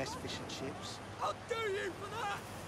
nice fish and chips. I'll do you for that!